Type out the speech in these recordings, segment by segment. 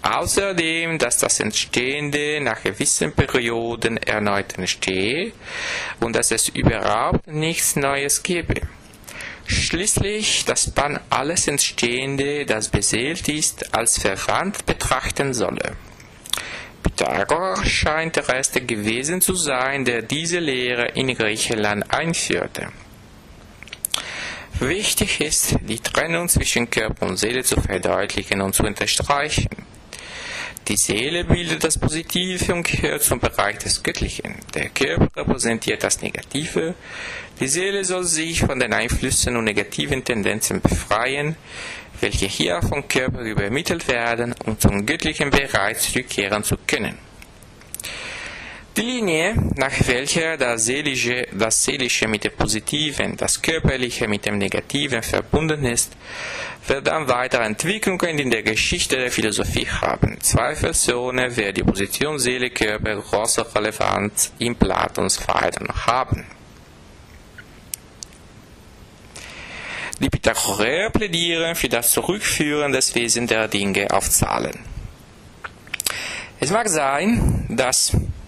Außerdem, dass das Entstehende nach gewissen Perioden erneut entstehe und dass es überhaupt nichts Neues gebe. Schließlich, dass man alles Entstehende, das beseelt ist, als verwandt betrachten solle. Pythagoras scheint der Erste gewesen zu sein, der diese Lehre in Griechenland einführte. Wichtig ist, die Trennung zwischen Körper und Seele zu verdeutlichen und zu unterstreichen. Die Seele bildet das Positive und gehört zum Bereich des Göttlichen. Der Körper repräsentiert das Negative. Die Seele soll sich von den Einflüssen und negativen Tendenzen befreien, welche hier vom Körper übermittelt werden, um zum göttlichen Bereich zurückkehren zu können. Die Linie, nach welcher das Seelische mit dem Positiven, das Körperliche mit dem Negativen verbunden ist, wird dann weitere Entwicklungen in der Geschichte der Philosophie haben. Zweifelsohne wird die Position Seele-Körper große Relevanz in Platons Phaidon haben. Die Pythagoreer plädieren für das Zurückführen des Wesens der Dinge auf Zahlen. Es mag sein, dass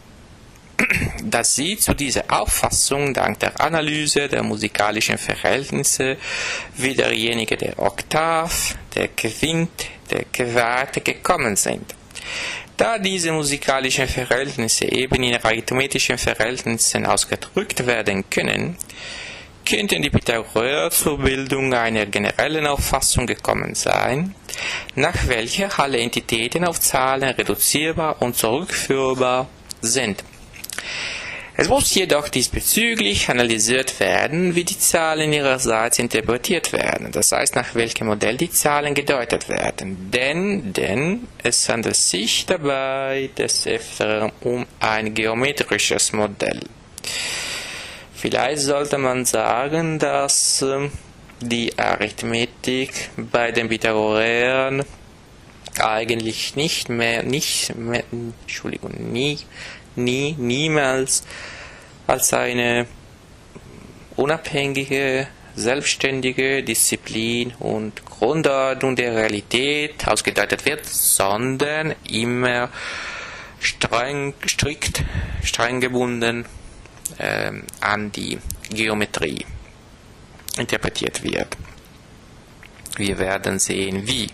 sie zu dieser Auffassung dank der Analyse der musikalischen Verhältnisse wie derjenige der Oktav, der Quint, der Quarte gekommen sind. Da diese musikalischen Verhältnisse eben in arithmetischen Verhältnissen ausgedrückt werden können, könnten die Pythagoreer zur Bildung einer generellen Auffassung gekommen sein, nach welcher alle Entitäten auf Zahlen reduzierbar und zurückführbar sind. Es muss jedoch diesbezüglich analysiert werden, wie die Zahlen ihrerseits interpretiert werden, das heißt, nach welchem Modell die Zahlen gedeutet werden, denn es handelt sich dabei des Öfteren um ein geometrisches Modell. Vielleicht sollte man sagen, dass die Arithmetik bei den Pythagoreern eigentlich niemals als eine unabhängige, selbstständige Disziplin und Grundordnung der Realität ausgedeutet wird, sondern immer strikt gebunden an die Geometrie interpretiert wird. Wir werden sehen, wie.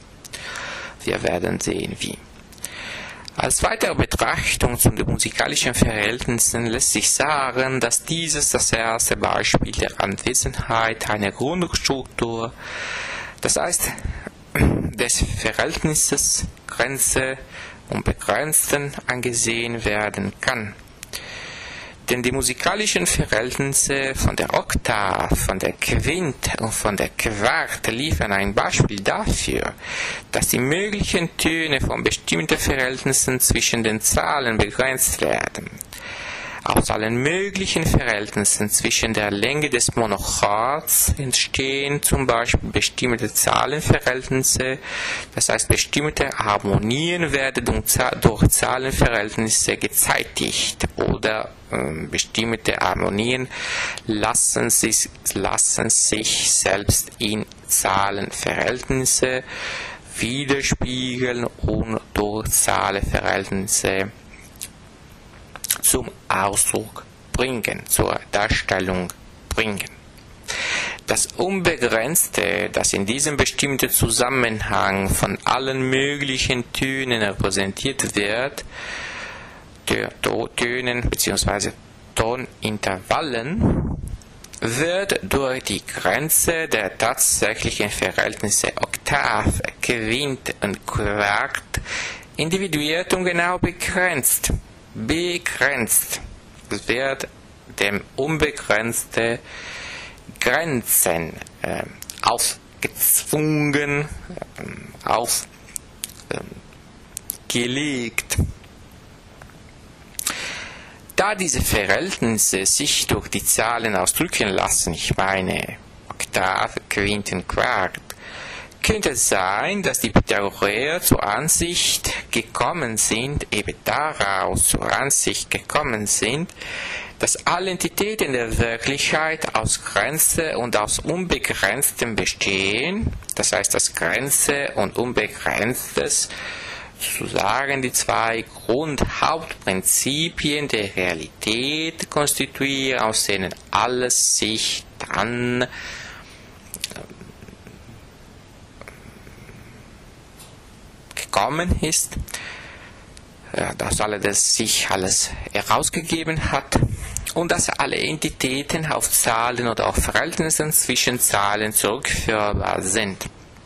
Als weitere Betrachtung zu den musikalischen Verhältnissen lässt sich sagen, dass dieses das erste Beispiel der Anwesenheit einer Grundstruktur, das heißt des Verhältnisses Grenze und Begrenzten angesehen werden kann. Denn die musikalischen Verhältnisse von der Oktav, von der Quint und von der Quarte liefern ein Beispiel dafür, dass die möglichen Töne von bestimmten Verhältnissen zwischen den Zahlen begrenzt werden. Aus allen möglichen Verhältnissen zwischen der Länge des Monochords entstehen zum Beispiel bestimmte Zahlenverhältnisse, das heißt bestimmte Harmonien werden durch Zahlenverhältnisse gezeitigt oder bestimmte Harmonien lassen sich selbst in Zahlenverhältnisse widerspiegeln und durch Zahlenverhältnisse zum Ausdruck bringen, zur Darstellung bringen. Das Unbegrenzte, das in diesem bestimmten Zusammenhang von allen möglichen Tönen repräsentiert wird, der Tönen bzw. Tonintervallen, wird durch die Grenze der tatsächlichen Verhältnisse Oktav, Quint und Quart individuiert und genau begrenzt. Es wird dem unbegrenzte Grenzen aufgezwungen, aufgelegt. Da diese Verhältnisse sich durch die Zahlen ausdrücken lassen, ich meine Oktav, Quint und Quart, könnte es sein, dass die Pythagoreer zur Ansicht gekommen sind, dass alle Entitäten der Wirklichkeit aus Grenze und aus Unbegrenztem bestehen, das heißt, dass Grenze und Unbegrenztes sozusagen die zwei Grundhauptprinzipien der Realität konstituieren, aus denen alles sich dann gekommen ist, dass alles sich herausgegeben hat und dass alle Entitäten auf Zahlen oder auf Verhältnissen zwischen Zahlen zurückführbar sind.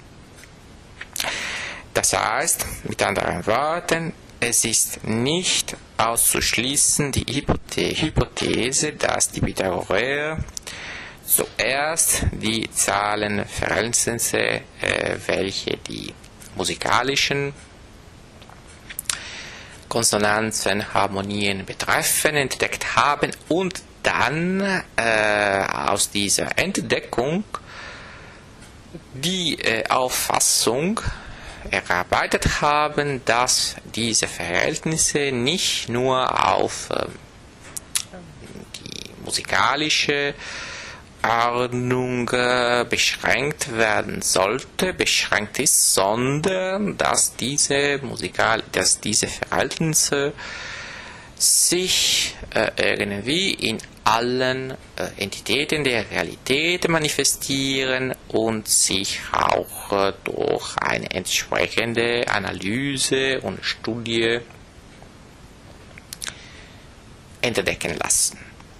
Das heißt, mit anderen Worten, es ist nicht auszuschließen die Hypothese, dass die Pythagoreer zuerst die Zahlenverhältnisse, welche die musikalischen Konsonanzen, Harmonien betreffen, entdeckt haben und dann aus dieser Entdeckung die Auffassung erarbeitet haben, dass diese Verhältnisse nicht nur auf die musikalische Ordnung beschränkt ist, sondern dass diese Verhältnisse sich irgendwie in allen Entitäten der Realität manifestieren und sich auch durch eine entsprechende Analyse und Studie entdecken lassen.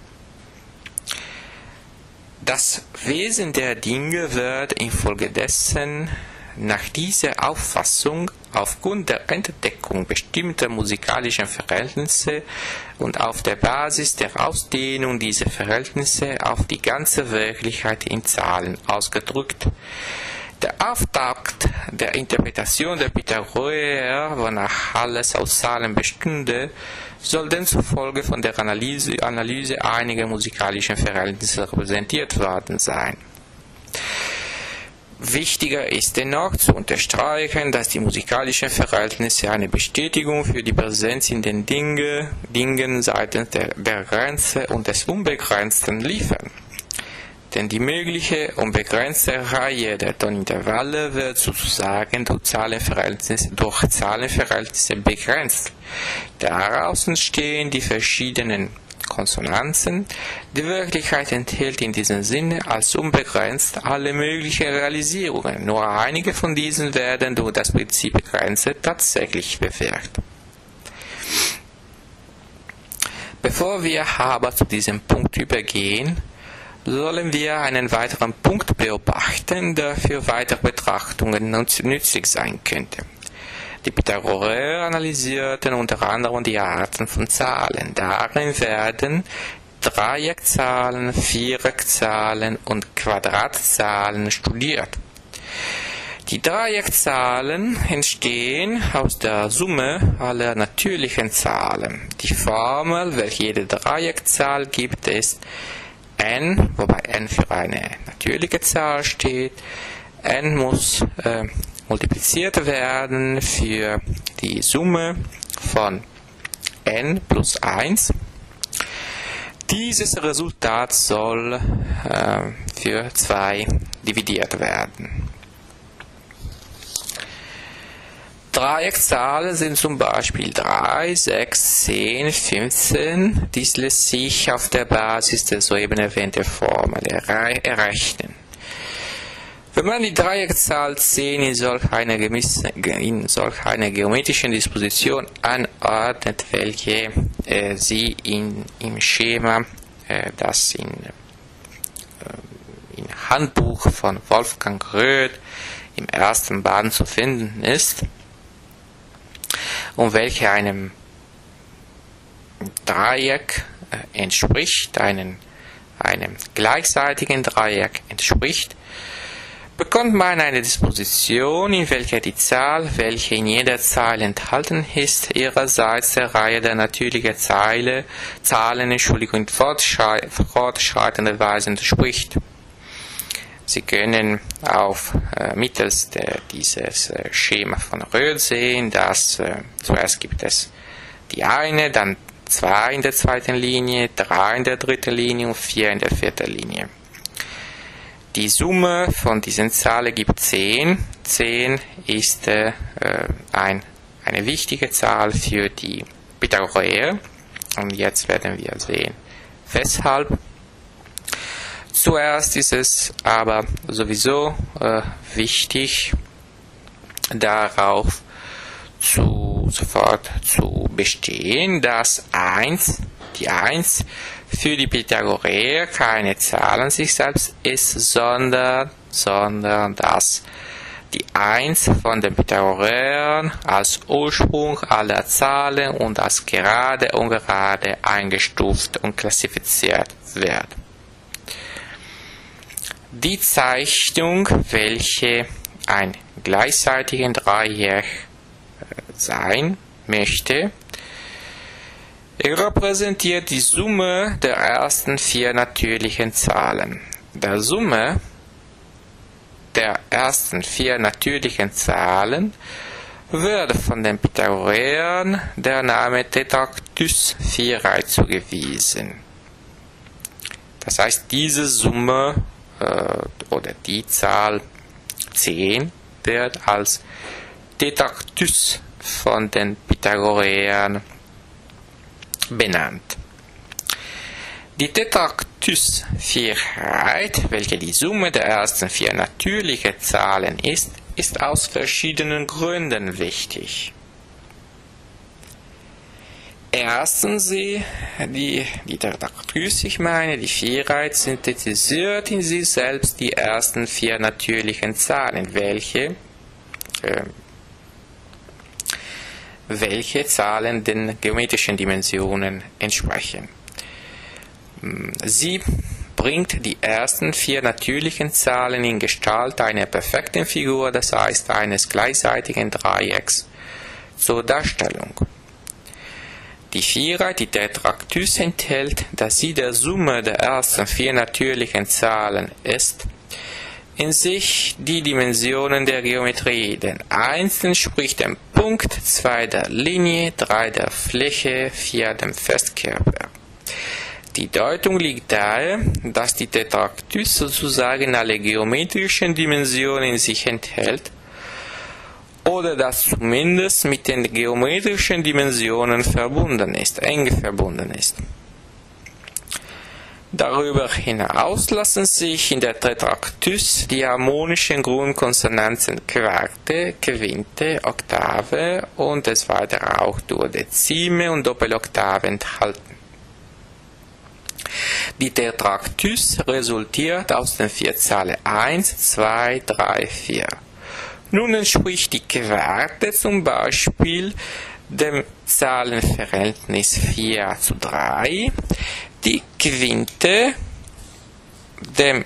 Das Wesen der Dinge wird infolgedessen nach dieser Auffassung aufgrund der Entdeckung bestimmter musikalischen Verhältnisse und auf der Basis der Ausdehnung dieser Verhältnisse auf die ganze Wirklichkeit in Zahlen ausgedrückt. Der Auftakt der Interpretation der Pythagoreer, wonach alles aus Zahlen bestünde, soll demzufolge von der Analyse einiger musikalischen Verhältnisse repräsentiert worden sein. Wichtiger ist dennoch zu unterstreichen, dass die musikalischen Verhältnisse eine Bestätigung für die Präsenz in den Dingen seitens der Grenze und des Unbegrenzten liefern. Denn die mögliche unbegrenzte Reihe der Tonintervalle wird sozusagen durch Zahlenverhältnisse begrenzt. Daraus entstehen die verschiedenen Konsonanzen. Die Wirklichkeit enthält in diesem Sinne als unbegrenzt alle möglichen Realisierungen. Nur einige von diesen werden durch das Prinzip Grenze tatsächlich bewirkt. Bevor wir aber zu diesem Punkt übergehen, sollen wir einen weiteren Punkt beobachten, der für weitere Betrachtungen nützlich sein könnte. Die Pythagoreer analysierten unter anderem die Arten von Zahlen. Darin werden Dreieckzahlen, Viereckzahlen und Quadratzahlen studiert. Die Dreieckzahlen entstehen aus der Summe aller natürlichen Zahlen. Die Formel, welche jede Dreieckzahl gibt, ist n, wobei n für eine natürliche Zahl steht. N muss multipliziert werden für die Summe von n plus 1. Dieses Resultat soll für 2 dividiert werden. Dreieckzahlen sind zum Beispiel 3, 6, 10, 15. Dies lässt sich auf der Basis der soeben erwähnten Formel errechnen. Wenn man die Dreieckzahl 10 in solch einer geometrischen Disposition anordnet, welche sie im Schema, das im Handbuch von Wolfgang Röth im ersten Band zu finden ist, und welche einem Dreieck entspricht, einem gleichseitigen Dreieck entspricht, bekommt man eine Disposition, in welcher die Zahl, welche in jeder Zahl enthalten ist, ihrerseits der Reihe der natürlichen Zahlen in fortschreitender Weise entspricht. Sie können mittels dieses Schema von Röth sehen, dass zuerst gibt es die eine, dann 2 in der zweiten Linie, 3 in der dritten Linie und 4 in der vierten Linie. Die Summe von diesen Zahlen gibt 10. 10 ist ein eine wichtige Zahl für die Pythagoreer. Und jetzt werden wir sehen, weshalb. Zuerst ist es aber sowieso wichtig, darauf sofort zu bestehen, dass die 1 für die Pythagoreer keine Zahl an sich selbst ist, sondern dass die 1 von den Pythagoreern als Ursprung aller Zahlen und als gerade und ungerade eingestuft und klassifiziert wird. Die Zeichnung, welche ein gleichseitiges Dreieck sein möchte, repräsentiert die Summe der ersten 4 natürlichen Zahlen. Der Summe der ersten 4 natürlichen Zahlen wird von den Pythagoreern der Name Tetraktys Vierei zugewiesen. Das heißt, diese Summe oder die Zahl 10 wird als Tetraktys von den Pythagoreern benannt. Die Tetraktys-Vierheit, welche die Summe der ersten 4 natürlichen Zahlen ist, ist aus verschiedenen Gründen wichtig. Erstens, die Tetraktys, die Vierheit, synthetisiert in sich selbst die ersten 4 natürlichen Zahlen, welche Zahlen den geometrischen Dimensionen entsprechen. Sie bringt die ersten 4 natürlichen Zahlen in Gestalt einer perfekten Figur, das heißt eines gleichseitigen Dreiecks, zur Darstellung. Die Vierheit, die Tetraktys, enthält, dass sie der Summe der ersten 4 natürlichen Zahlen ist, in sich die Dimensionen der Geometrie, denn 1 entspricht dem Punkt, 2 der Linie, 3 der Fläche, 4 dem Festkörper. Die Deutung liegt daher, dass die Tetraktys sozusagen alle geometrischen Dimensionen in sich enthält, oder dass zumindest mit den geometrischen Dimensionen eng verbunden ist. Darüber hinaus lassen sich in der Tetraktys die harmonischen Grundkonsonanten Quarte, Quinte, Oktave und des Weiteren auch Duodezime und Doppeloktave enthalten. Die Tetraktys resultiert aus den 4 Zahlen 1, 2, 3, 4. Nun entspricht die Quarte zum Beispiel dem Zahlenverhältnis 4:3, die Quinte dem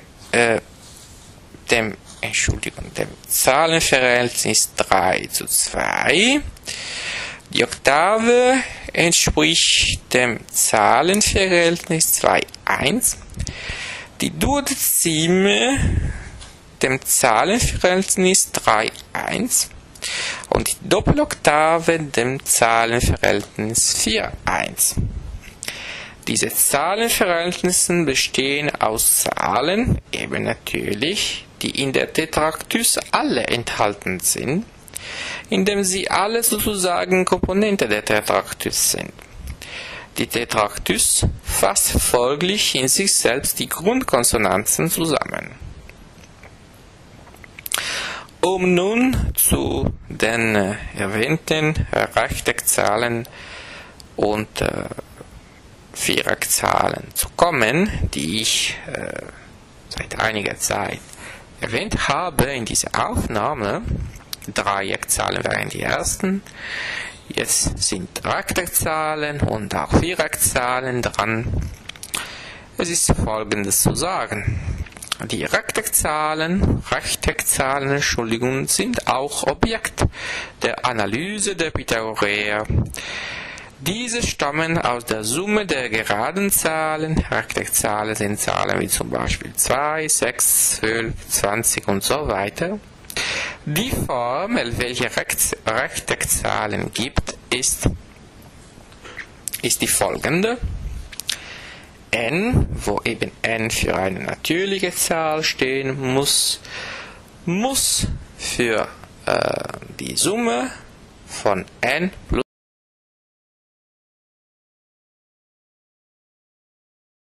Zahlenverhältnis 3:2, die Oktave entspricht dem Zahlenverhältnis 2:1, die Duodezime dem Zahlenverhältnis 3:1 und die Doppeloktave dem Zahlenverhältnis 4:1. Diese Zahlenverhältnisse bestehen aus Zahlen, eben natürlich, die in der Tetraktys alle enthalten sind, indem sie alle sozusagen Komponente der Tetraktys sind. Die Tetraktys fasst folglich in sich selbst die Grundkonsonanten zusammen. Um nun zu den erwähnten Rechteckzahlen und Viereckzahlen zu kommen, die ich seit einiger Zeit erwähnt habe in dieser Aufnahme. Dreieckzahlen wären die ersten. Jetzt sind Rechteckzahlen und auch Viereckzahlen dran. Es ist Folgendes zu sagen. Die Rechteckzahlen, sind auch Objekt der Analyse der Pythagoreer. Diese stammen aus der Summe der geraden Zahlen. Rechteckzahlen sind Zahlen wie zum Beispiel 2, 6, 12, 20 und so weiter. Die Formel, welche Rechteckzahlen gibt, ist die folgende. n, wo eben n für eine natürliche Zahl stehen muss für die Summe von n plus